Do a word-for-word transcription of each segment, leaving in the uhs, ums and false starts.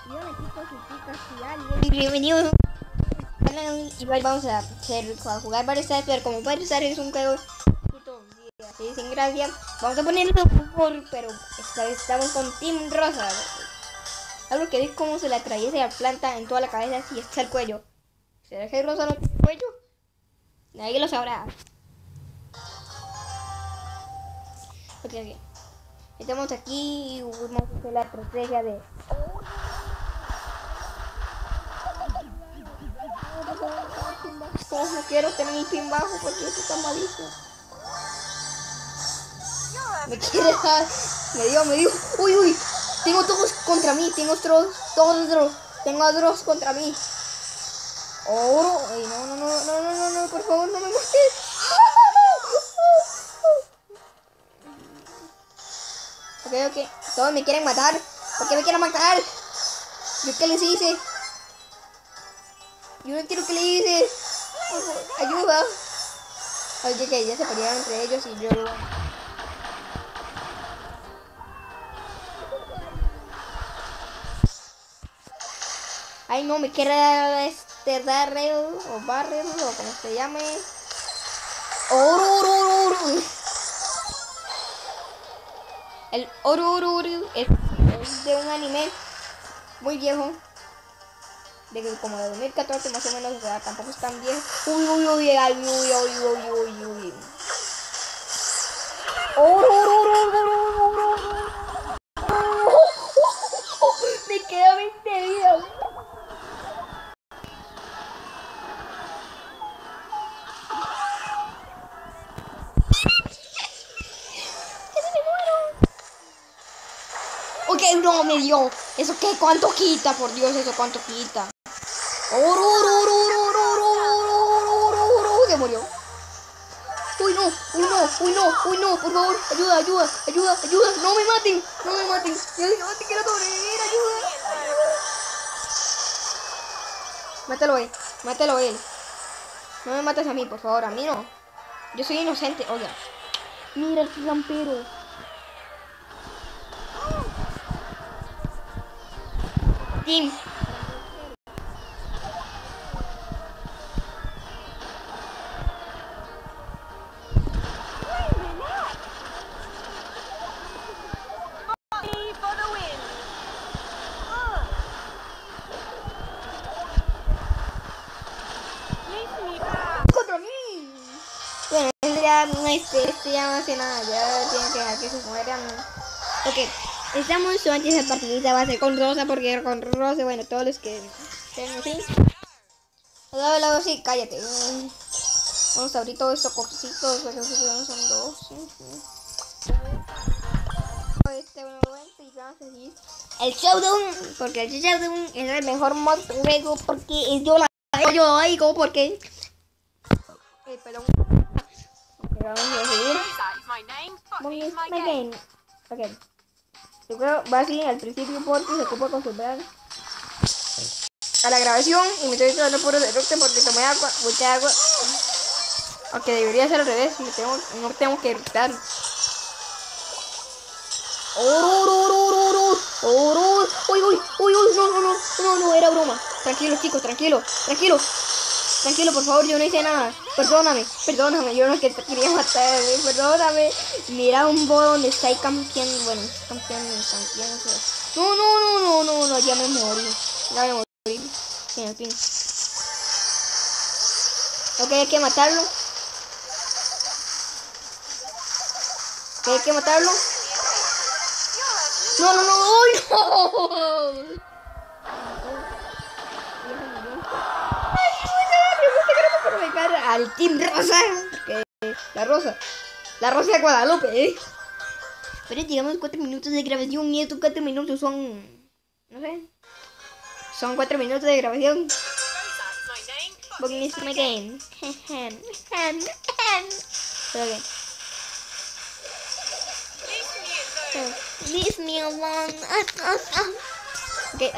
Y hola chicos y chicas, y alguien. Bienvenidos. Igual vamos a, hacer, a jugar varios Stars, pero como varios Stars es un juego así sin gracia, vamos a ponerlo por, pero esta vez estamos con Team Rosa. Algo que veis cómo se le atraviesa la planta en toda la cabeza si está el cuello. ¿Será que Rosa no tiene cuello? Nadie lo sabrá. Ok, ok. Estamos aquí y vamos a hacer la estrategia de... No quiero tener mi pin bajo porque esto está malísimo. Me quiere dar. Me dio, me dio. Uy, uy. Tengo todos contra mí. Tengo otros. Todos otros. Tengo otros contra mí. Oro. Ay, no, no, no, no, no, no, no. Por favor, no me mates. Ok, ok. Todos me quieren matar. ¿Por qué me quieren matar? ¿Yo qué les hice? Yo no quiero que le hice. Ayuda. Oye, que ya se pelearon entre ellos y yo... Ay, no, me quiere este Darrell o Barrel o como se llame. Oro, oro, oro, oro. El oro, oro, oro es, es de un anime muy viejo. De que como de dos mil catorce más o menos, o sea, tampoco es tan viejo. Uy, uy, uy, uy, uy, uy, uy, uy, uy. Oro, oro, oro, oro, oro, oro. Me queda veinte vidas. Ok, no me dio. ¿Eso qué? ¿Cuánto quita? Por Dios, ¿eso cuánto quita? Oro, oro, oro, oro, oro, oro, oro, oro, oro. Se murió. Uy, no, uy, no, uy, no, uy, no, por favor. Ayuda, ayuda, ayuda, ayuda. No me maten, no me maten. Yo, yo te quiero sobrevivir, ayuda, ayuda. Mátalo a él, mátalo a él. No me mates a mí, por favor, a mí no. Yo soy inocente, oiga. Mira el vampiro. Team. Contra mí. Bueno, ya no este, este ya no hace nada, ya tienen que dejar que se mueran. Ok, estamos antes de partida va a ser con Rosa porque con Rosa, bueno, todos los que estén así. Lado, lado, sí, cállate. Vamos a abrir todos estos cositos, son dos. Este uno y vamos a seguir el Showdown, porque el Showdown es el mejor mod juego porque es yo la yo oigo porque eh, perdón. Okay, vamos a seguir. Muy bien, my game. Ok. Yo creo va así al principio porque se ocupa acostumbrar a la grabación y me estoy echando puro derrote porque tomé agua, mucha agua. Aunque debería ser al revés, me tengo, no tengo que eructar. Oro, oro, oro, oro, oro. Uy, uy, uy, uy, no, no, no, no, no, era broma. Tranquilo, chicos, tranquilo, tranquilo. Tranquilo, por favor, yo no hice nada. Perdóname, perdóname, yo no que te quería matar, perdóname. Mira un bodo donde está ahí campeando, bueno, campeando, campeando. No, no, no, no, no, no, ya me morí. Ya me morí. En fin. Ok, hay que matarlo. Ok, hay que matarlo. No, no, no, ¡ay, no! Para vengar al Team Rosa, que la Rosa, la Rosa de Guadalupe, ¿eh? Pero llegamos cuatro minutos de grabación y estos cuatro minutos son, no sé, son cuatro minutos de grabación. Porque es my game. Leave me alone. Okay.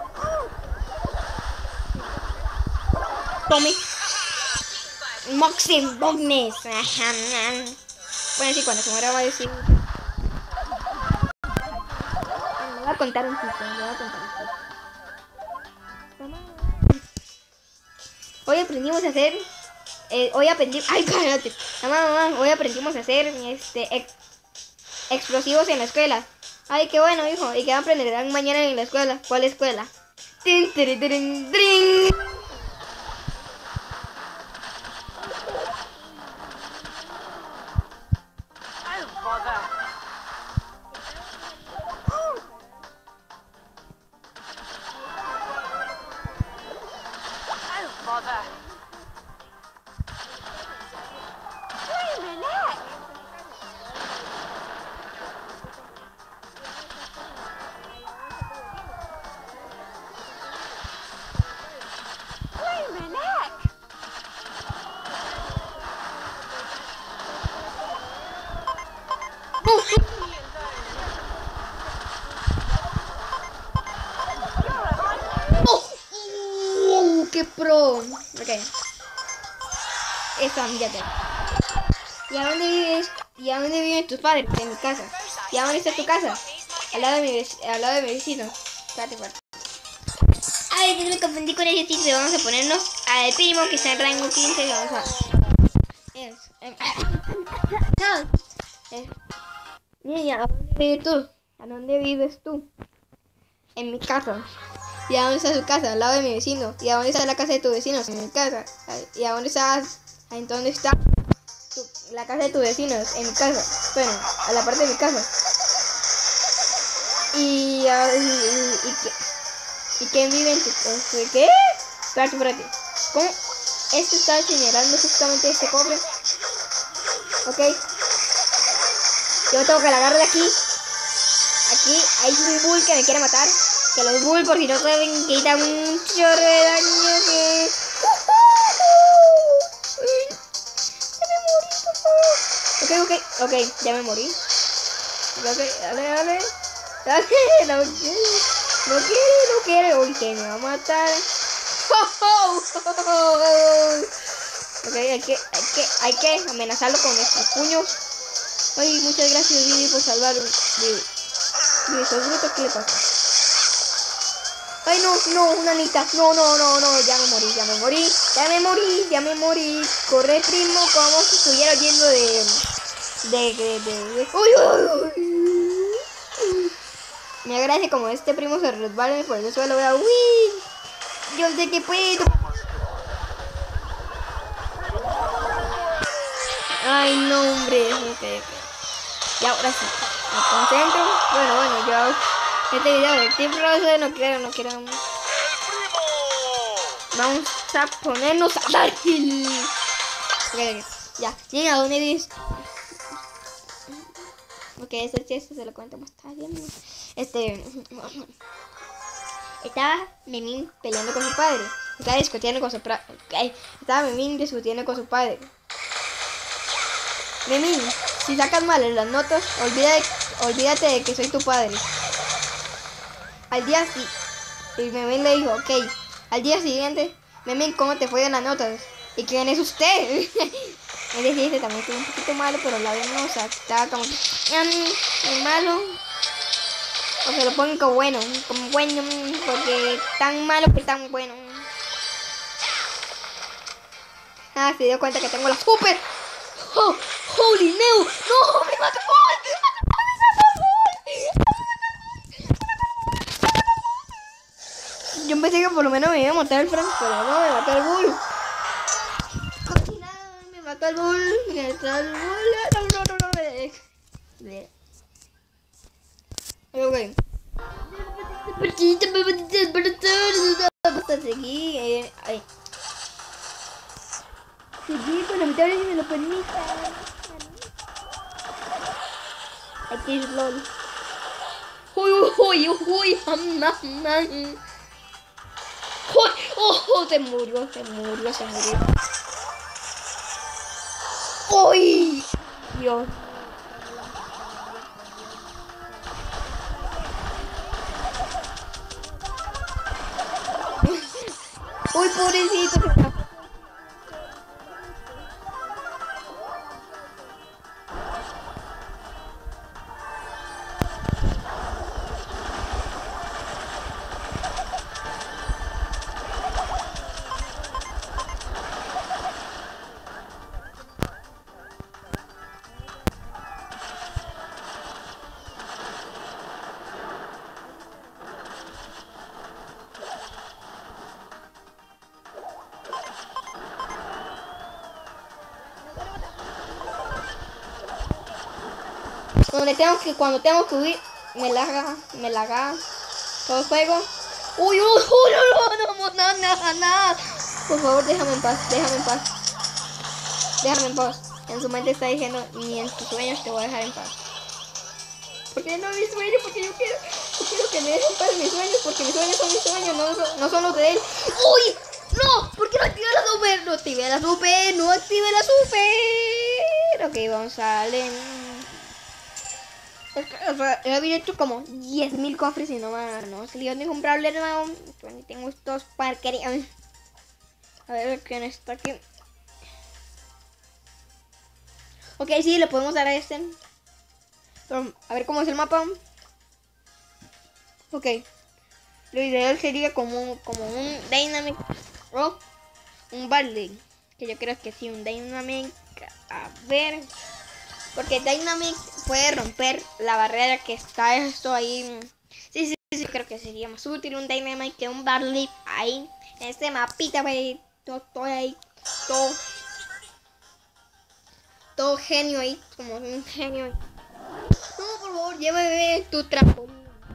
Tommy. Moxie Bognes. Bueno, sí, cuando se muera va a decir. Me va a contar un chiste, me va a contar un chiste. Mamá. Hoy aprendimos a hacer... Eh, hoy aprendimos... ¡Ay, cállate! Mamá, mamá, hoy aprendimos a hacer este, ex, explosivos en la escuela. Ay, qué bueno, hijo. ¿Y qué aprenderán mañana en la escuela? ¿Cuál escuela? ¡Tin, tin, tin, tin! ¡Oh! ¡Qué pro! Ok. Eso, mírate. ¿Y a dónde vives? ¿Y a dónde viven tus padres? En mi casa. ¿Y a dónde está tu casa? Al lado de mi, al lado de mi vecino. Espérate, espérate. Ay, yo me confundí con ese título. Vamos a ponernos al primo que está en rango quince. Y vamos a... Es, eh, eh. Niña, ¿a dónde vives tú? ¿A dónde vives tú? En mi casa. ¿Y a dónde está su casa? Al lado de mi vecino. ¿Y a dónde está la casa de tu vecino? En mi casa. ¿Y a dónde estás? ¿En dónde está tu, la casa de tus vecinos? En mi casa. Bueno, a la parte de mi casa. Y... Uh, y, y, y, ¿Y quién vive en tu casa? ¿Qué? Espérate, espérate. ¿Cómo? Esto está señalando justamente este cofre. Ok. Yo tengo que la agarrar de aquí. Aquí hay un bull que me quiere matar. Que los bull, por si no saben, quitan un chorro de daño. Que... Ok, ok, ok, ya me morí. Ok, dale, dale. Dale, no quiere, no quiere, no quiere. Uy, que me va a matar. Ok, hay que, hay que, hay que amenazarlo con nuestros puños. Ay, muchas gracias, Vivi, por salvarme. Vivi, Vivi, ¿sos bruto? ¿Qué le pasa? Ay, no, no, una anita. No, no, no, no, ya me morí, ya me morí. Ya me morí, ya me morí. Corre, primo, como si estuviera yendo de... De, de, de, de... Uy, uy, uy. Me agradece como este primo se resbala por el suelo. Vea, uy. Yo sé que puedo. Ay, no, hombre. Ok, ok. Y ahora sí. Me concentro. Bueno, bueno, yo... Este video del Team Rosa no quiero, no quiero. Vamos a ponernos a dar. Okay, ya, niña, ¿dónde vives? Ok, ese chiste se lo cuento más tarde. Este. Estaba Memín peleando con su padre. Estaba discutiendo con su padre. Estaba Memín discutiendo con su padre. Memín, si sacas mal en las notas, olvídate, olvídate de que soy tu padre. Al día siguiente, y Memín le dijo, ok, al día siguiente, Memín, ¿cómo te fue en las notas? ¿Y quién es usted? Él dice, también estuvo un poquito malo, pero la vez no, o sea, estaba como um, malo. O se lo ponen como bueno, como bueno, porque tan malo que tan bueno. Ah, se dio cuenta que tengo la super. Oh, holy no, no, me mató. Yo pensé que por lo menos me iba a matar el Frank, pero no, me mató el bull. Me mató el bull, me mató el bull. No, no, no, no, me... Ok. Vamos a seguir. Ay. Seguir con la mitad si me lo permita. Aquí es LOL. Uy, uy, uy, uy, uy. Oh, oh, se murió, se murió, se murió. ¡Uy! Dios. Uy, pobrecito. Donde tengo que, cuando tengo que huir, me larga, me larga todo el juego. Uy, uy, uy, no, no, no, no, no. Por favor, déjame en paz, déjame en paz. Déjame en paz. En su mente está diciendo, ni en tus sueños te voy a dejar en paz. Porque no es mi sueño, porque yo quiero, yo quiero que me dejen en paz mis sueños, porque mis sueños son mis sueños, no son, no son los de él. ¡Uy! ¡No! ¿Por qué no activé la super? No activé la super, no activé la super. Ok, vamos a darle. O sea, he abierto como diez mil cofres y no me no salió ningún problema nuevo. Tengo estos parquerías. A ver quién está aquí. Ok, sí, le podemos dar a este. Pero, a ver cómo es el mapa. Ok. Lo ideal sería como, como un Dynamic o un Barley. Que yo creo que sí, un Dynamic. A ver. Porque Dynamic puede romper la barrera que está esto ahí. Sí, sí, sí, creo que sería más útil un Dynamic que un Barley ahí. En este mapita, wey. Todo, todo ahí. Todo. Todo genio ahí. Como un genio ahí. No, por favor, llévame tu trampolín.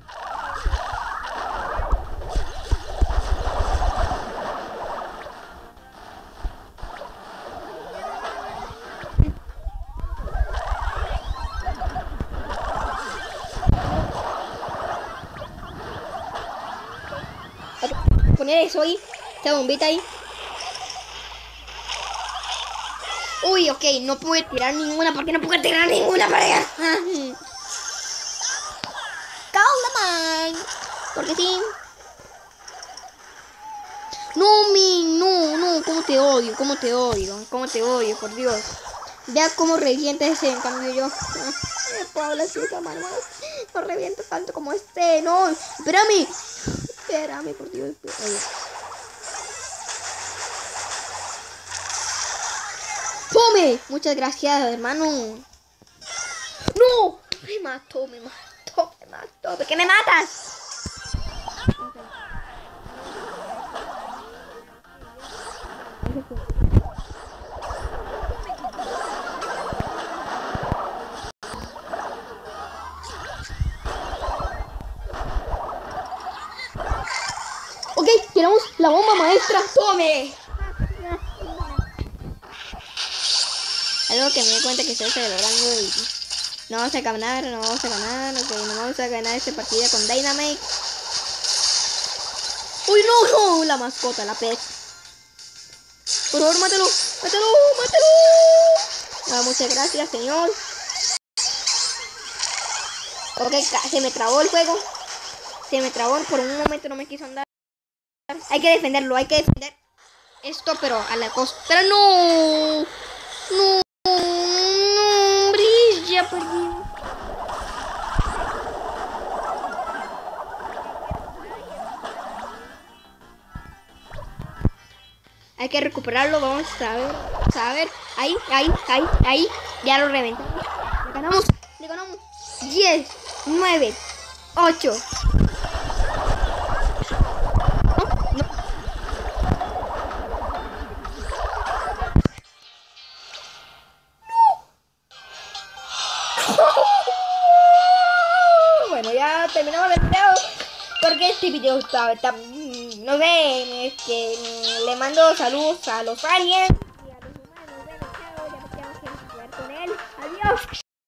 Poner eso ahí, esta bombita ahí. Uy, ok, no pude tirar ninguna. ¿Por qué no pude tirar ninguna para allá? Calma, porque sí. No, mi, no, no, cómo te odio, cómo te odio, cómo te odio, por Dios. Vea cómo revienta ese, en cambio yo. Paula, sí, hermano, no reviento tanto como este, no, espérame. Espérame, por Dios, espérame. ¡Tome! Muchas gracias, hermano. ¡No! Me mató, me mató, me mató. ¿Por qué me matas? Ok, tiramos la bomba maestra. ¡Tome! Algo que me di cuenta que estoy celebrando y no vamos a ganar, no vamos a ganar, ok, no vamos a ganar esta partida con Dynamite. ¡Uy, no! ¡No! La mascota, la pez. Por favor, mátalo, mátalo, mátalo. Ah, muchas gracias, señor. Ok, se me trabó el juego. Se me trabó, por un momento no me quiso andar. Hay que defenderlo, hay que defender esto, pero a la costa. ¡No! ¡No! ¡No! ¡Bris! Ya perdí. Hay que recuperarlo, vamos a ver. Vamos a ver. Ahí, ahí, ahí, ahí. Ya lo reventamos. Le ganamos. Le ganamos. diez, nueve, ocho. Bueno, ya terminamos el video. Porque este video está, está no sé, es que le mando saludos a los aliens y a los humanos. Bueno, chao, ya me tengo que jugar con él. Adiós.